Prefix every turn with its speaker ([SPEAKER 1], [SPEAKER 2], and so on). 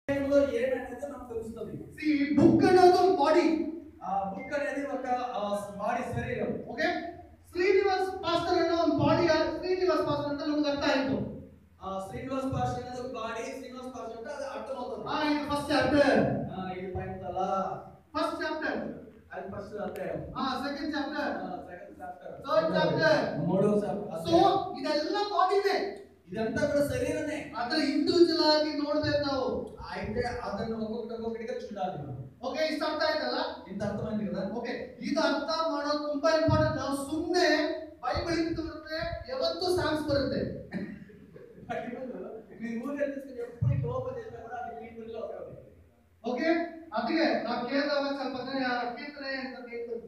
[SPEAKER 1] లో ఏమనేది మనకు తెలుస్తుంది.
[SPEAKER 2] See, book ಅನ್ನೋದು body.
[SPEAKER 1] బుక్ అనేది ఒక బాడీ శరీరం.
[SPEAKER 2] Okay? ಶ್ರೀನಿವಾಸ್ ಪಾಸ್ಟರ್ ಅನ್ನೋ ಒಂದು ಬಾಡಿ ಶ್ರೀನಿವಾಸ್ ಪಾಸ್ಟರ್ ಅಂತ ನಮಗೆ ಅರ್ಥ ಆಯ್ತು.
[SPEAKER 1] శ్రీనివాస్ పాస్టర్ అనేది ఒక బాడీ, శ్రీనివాస్ పాస్టర్ అంటే అది అర్థమవుతుంది.
[SPEAKER 2] ಇದು ಫಸ್ಟ್ ಚಾಪ್ಟರ್.
[SPEAKER 1] ఇది పైన
[SPEAKER 2] ఫస్ట్ చాప్టర్.
[SPEAKER 1] అది ఫస్ట్ అధ్యాయం.
[SPEAKER 2] Second chapter.
[SPEAKER 1] Second chapter.
[SPEAKER 2] Third chapter.
[SPEAKER 1] మూడవ చాప్టర్.
[SPEAKER 2] సో ಇದೆಲ್ಲ ಬಾಡಿನೇ.
[SPEAKER 1] ఇదంతా కూడా శరీరమే.
[SPEAKER 2] ಅದರ ಇಂಡಿವಿಜುವಲ್ ಆಗಿ ನೋಡಬೇಕು ನಾವು.
[SPEAKER 1] అయితే ಅದನ್ನು ఒక్కొక్కటిగా చూడాలి.
[SPEAKER 2] ಓಕೆ, ಇಷ್ಟ ಅರ್ಥ ಆಯ್ತಲ್ಲ?
[SPEAKER 1] ఇంత అర్థమైంది కదా?
[SPEAKER 2] ಓಕೆ, ಇದು ಅರ್ಥ ಮಾಡೋದು ತುಂಬಾ ಇಂಪಾರ್ಟೆಂಟ್. ನಾವು ಸುಮ್ಮನೆ ಬೈಬಲ್ ಇರ್ತದೆ ಯಾವತ್ತೂ ಸಾಂಗ್ಸ್ ಬರುತ್ತೆ.
[SPEAKER 1] మీరు ఊరికే తీసుకుని ఎప్పుడు ఇక్కడ ఓపెన్ చేసినా కూడా అది మీ గురిలో ఉంటుంది.
[SPEAKER 2] ఓకే, అందుకే నాకు కేదావ చెప్పగానే కీర్తనే ಅಂತ ಕೇಳ್ತಾರೆ.